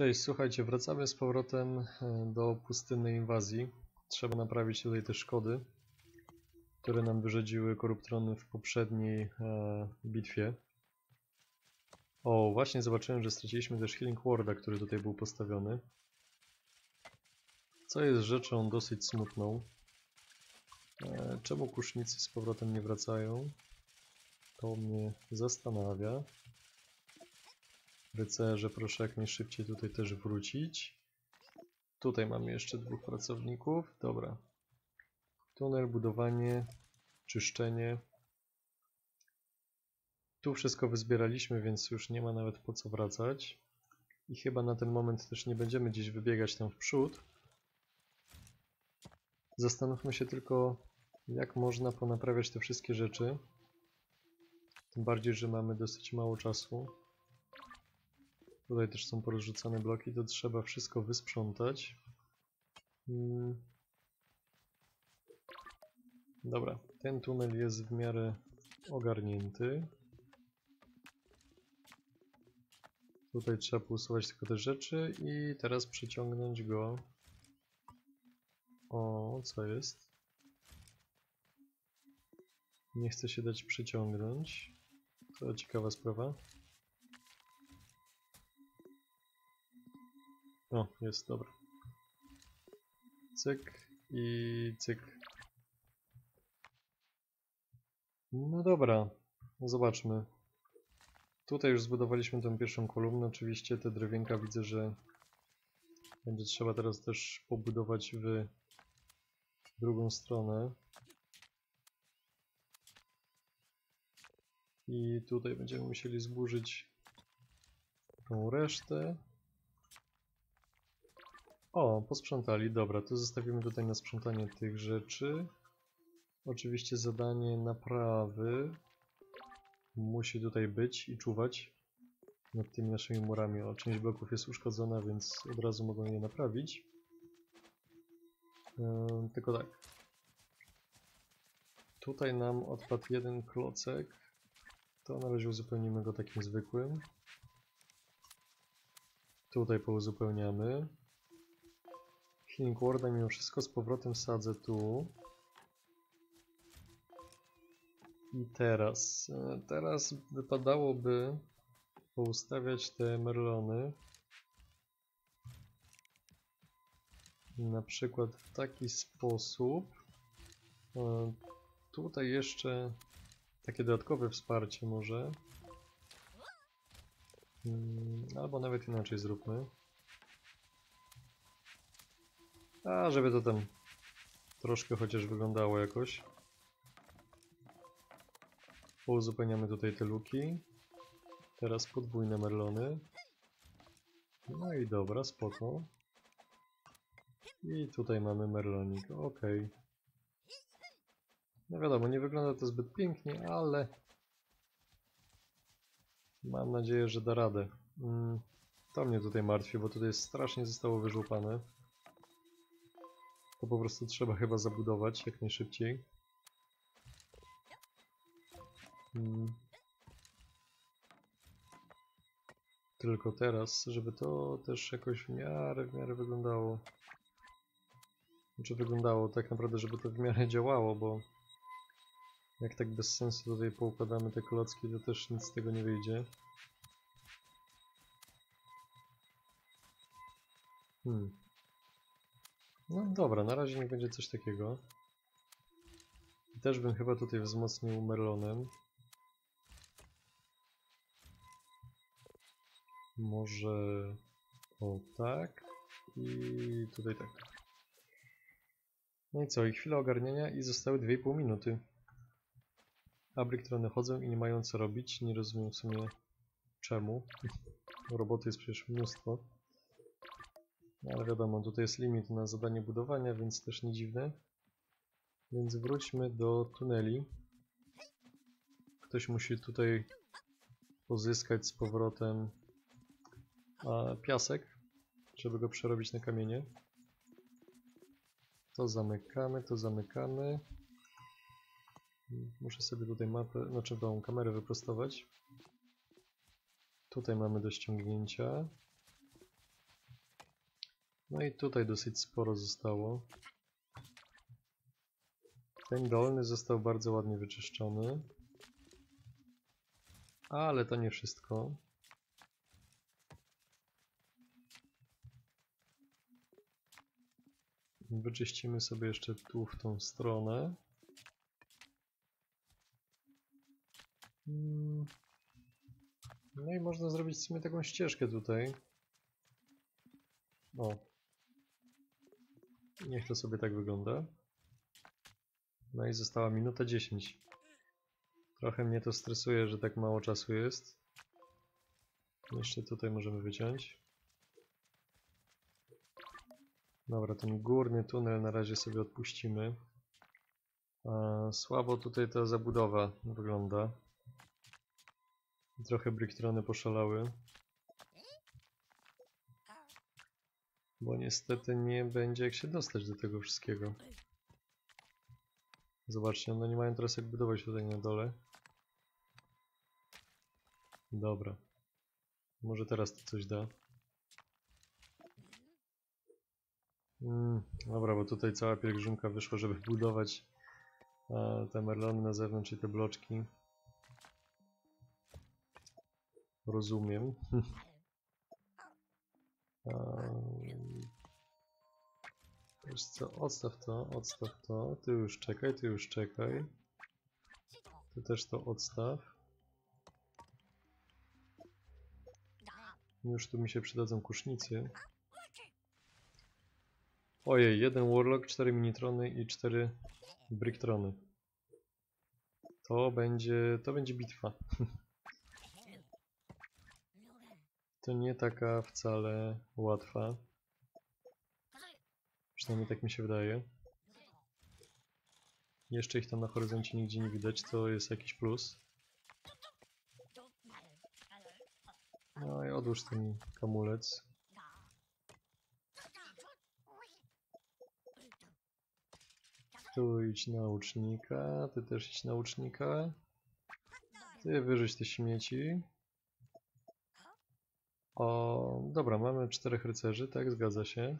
Cześć, słuchajcie, wracamy z powrotem do pustynnej inwazji. Trzeba naprawić tutaj te szkody, które nam wyrzedziły koruptrony w poprzedniej bitwie. O, właśnie zobaczyłem, że straciliśmy też Healing Warda, który tutaj był postawiony. Co jest rzeczą dosyć smutną. Czemu kusznicy z powrotem nie wracają? To mnie zastanawia. Rycerze, proszę jak najszybciej tutaj też wrócić. Tutaj mamy jeszcze dwóch pracowników. Dobra. Tunel, budowanie, czyszczenie. Tu wszystko wyzbieraliśmy, więc już nie ma nawet po co wracać. I chyba na ten moment też nie będziemy gdzieś wybiegać tam w przód. Zastanówmy się tylko, jak można ponaprawiać te wszystkie rzeczy. Tym bardziej, że mamy dosyć mało czasu. Tutaj też są porozrzucane bloki, to trzeba wszystko wysprzątać. Dobra, ten tunel jest w miarę ogarnięty. Tutaj trzeba pousuwać tylko te rzeczy i teraz przyciągnąć go. O, co jest? Nie chce się dać przyciągnąć. To ciekawa sprawa. O, jest, dobra. Cyk i cyk. No dobra, zobaczmy. Tutaj już zbudowaliśmy tę pierwszą kolumnę. Oczywiście te drewienka widzę, że będzie trzeba teraz też pobudować w drugą stronę. I tutaj będziemy musieli zburzyć tą resztę. O, posprzątali. Dobra, to zostawimy tutaj na sprzątanie tych rzeczy. Oczywiście zadanie naprawy musi tutaj być i czuwać nad tymi naszymi murami. O, część bloków jest uszkodzona, więc od razu mogą je naprawić. Tylko tak. Tutaj nam odpadł jeden klocek. To na razie uzupełnimy go takim zwykłym. Tutaj pouzupełniamy. Healing Warda mimo wszystko z powrotem sadzę tu. I teraz wypadałoby poustawiać te merlony. Na przykład w taki sposób. Tutaj jeszcze takie dodatkowe wsparcie może. Albo nawet inaczej zróbmy. A, żeby to tam troszkę chociaż wyglądało jakoś. Pouzupełniamy tutaj te luki. Teraz podwójne merlony. No i dobra, spoko. I tutaj mamy merlonik, ok. No wiadomo, nie wygląda to zbyt pięknie, ale mam nadzieję, że da radę. To mnie tutaj martwi, bo tutaj strasznie zostało wyżłopane. To po prostu trzeba chyba zabudować jak najszybciej. Tylko teraz, żeby to też jakoś w miarę wyglądało. Znaczy wyglądało tak naprawdę, żeby to w miarę działało, bo jak tak bez sensu tutaj poukładamy te klocki, to też nic z tego nie wyjdzie. No dobra, na razie niech będzie coś takiego. I też bym chyba tutaj wzmocnił merlonem. Może o tak i tutaj tak. No i co? I chwila ogarniania i zostały 2,5 minuty. Abryktony chodzą i nie mają co robić. Nie rozumiem w sumie czemu. Roboty jest przecież mnóstwo. Ale wiadomo, tutaj jest limit na zadanie budowania, więc też nie dziwne. Więc wróćmy do tuneli. Ktoś musi tutaj pozyskać z powrotem piasek, żeby go przerobić na kamienie. To zamykamy, to zamykamy. Muszę sobie tutaj mapę, znaczy tą kamerę wyprostować. Tutaj mamy do ściągnięcia. No i tutaj dosyć sporo zostało. Ten dolny został bardzo ładnie wyczyszczony. Ale to nie wszystko. Wyczyścimy sobie jeszcze tu w tą stronę. No i można zrobić w sumie taką ścieżkę tutaj. O. Niech to sobie tak wygląda. No i została minuta 10. Trochę mnie to stresuje, że tak mało czasu jest. Jeszcze tutaj możemy wyciąć. Dobra, ten górny tunel na razie sobie odpuścimy. Słabo tutaj ta zabudowa wygląda. Trochę Bricktrony poszalały. Bo niestety nie będzie jak się dostać do tego wszystkiego. Zobaczcie, one nie mają teraz jak budować tutaj na dole. Dobra. Może teraz to coś da. Dobra, bo tutaj cała pielgrzymka wyszła, żeby budować te merlony na zewnątrz i te bloczki. Rozumiem. Wiesz co, odstaw to, odstaw to. Ty już czekaj, ty już czekaj. Ty też to odstaw. Już tu mi się przydadzą kusznicy. Ojej, 1 Warlock, 4 Minitrony i 4 Bricktrony. To będzie bitwa. To nie taka wcale łatwa. Przynajmniej tak mi się wydaje. Jeszcze ich tam na horyzoncie nigdzie nie widać, to jest jakiś plus. No i odłóż ten kamulec. Tu idź na łucznika, ty też idź na łucznika. Ty wyrzuć te śmieci. O, dobra, mamy 4 rycerzy, tak, zgadza się.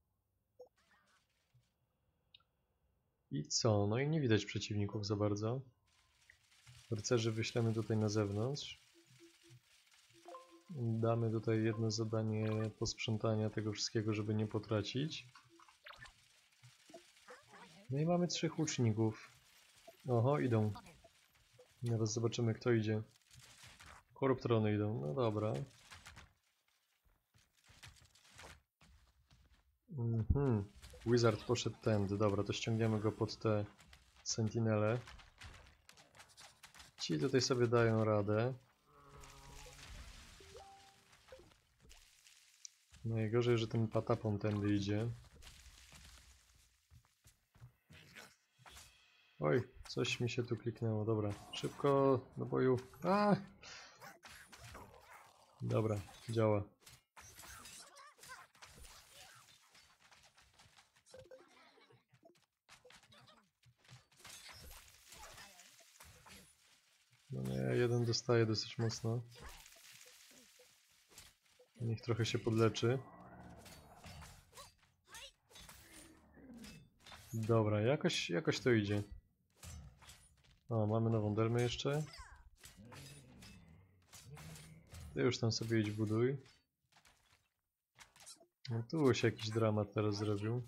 I co? No i nie widać przeciwników za bardzo. Rycerzy wyślemy tutaj na zewnątrz. Damy tutaj jedno zadanie posprzątania tego wszystkiego, żeby nie potracić. No i mamy 3 łuczników. Oho, idą. Teraz zobaczymy, kto idzie. Koruptrony idą, no dobra. Wizard poszedł tędy, dobra, to ściągniemy go pod te sentinele. Ci tutaj sobie dają radę. Najgorzej, że ten patapon tędy idzie. Oj, coś mi się tu kliknęło, dobra. Szybko do boju. A! Dobra, działa. No nie, jeden dostaje dosyć mocno. Niech trochę się podleczy. Dobra, jakoś to idzie. O, mamy nową delmę jeszcze. Ty już tam sobie idź buduj. No tu się jakiś dramat teraz zrobił.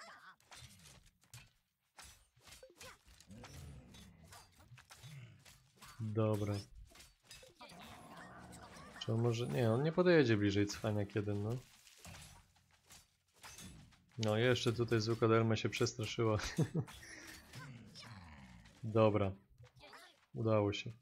Dobra. Czy on może... Nie, on nie podjedzie bliżej, cwaniak jeden, no. No jeszcze tutaj zwykła delma się przestraszyła. Dobra. Udało się.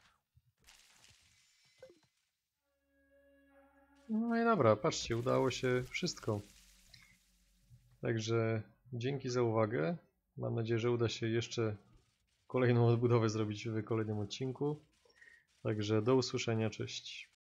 No i dobra, patrzcie, udało się wszystko. Także dzięki za uwagę. Mam nadzieję, że uda się jeszcze kolejną odbudowę zrobić w kolejnym odcinku. Także do usłyszenia, cześć.